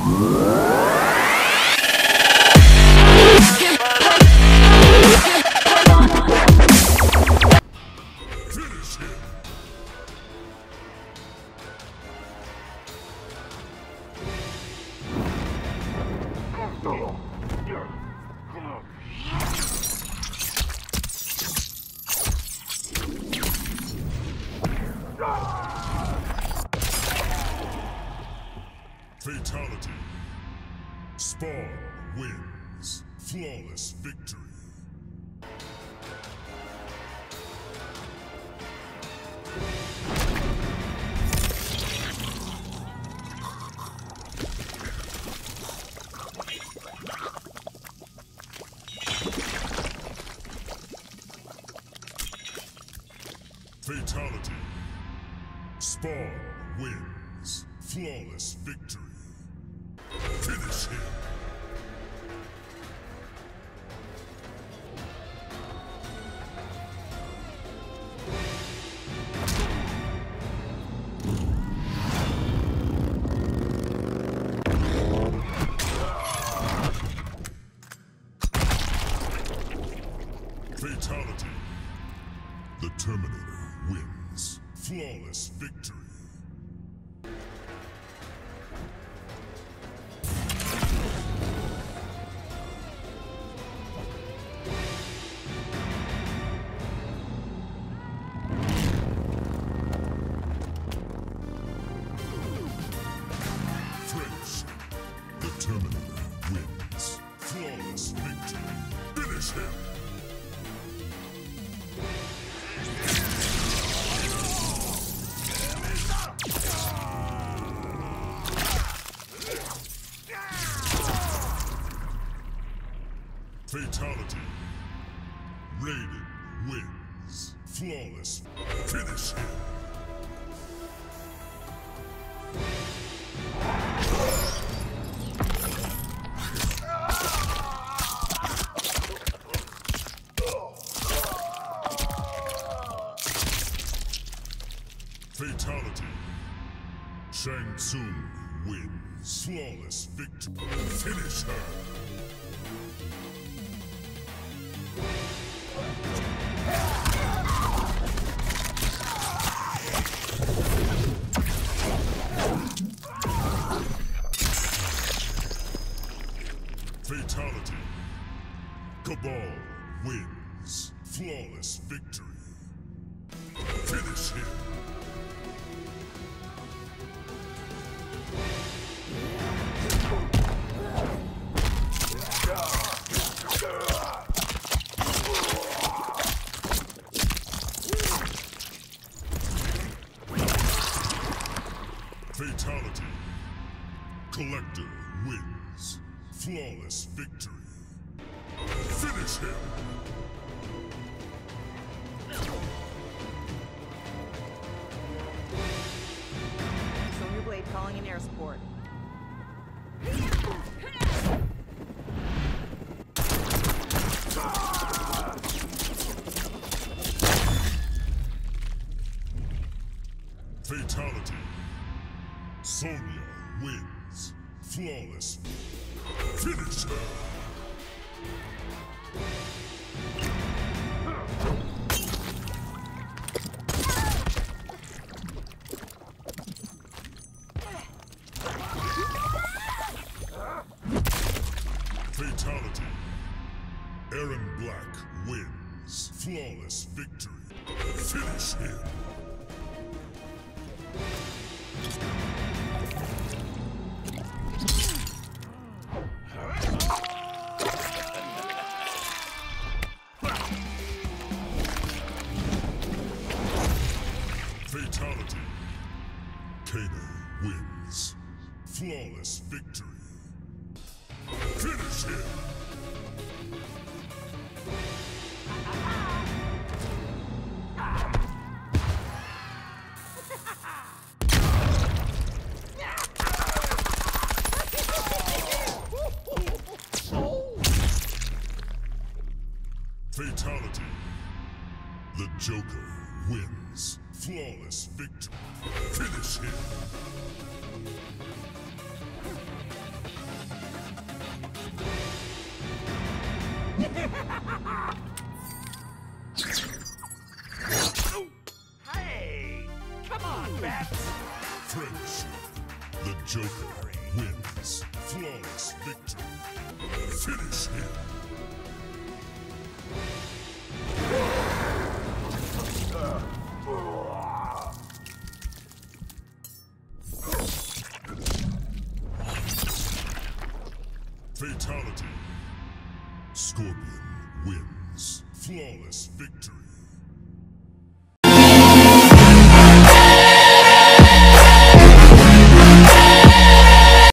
Fatality. Spawn wins. Flawless victory. Fatality. Spawn wins. Flawless victory. Finish him. Fatality. The Terminator wins. Flawless victory. The Terminator wins. Flawless victory. Finish him! Fatality. Raiden wins. Flawless. Finish him! Fatality. Shang Tsung wins. Flawless victory. Finish her. Fatality. Cabal wins. Flawless victory. Finish him. Fatality. Collector wins. Flawless victory. Finish him! Sonya Blade calling in air support. Fatality. Sonya wins. Flawless. Finish her! Fatality. Aaron Black wins. Flawless victory. Finish him! Fatality. Kano wins. Flawless victory. Finish him! Fatality. The Joker wins. Flawless victory. Finish him! on, bats! Friendship. The Joker wins. Flawless victory. Finish him. Fatality. Scorpion wins. Flawless victory.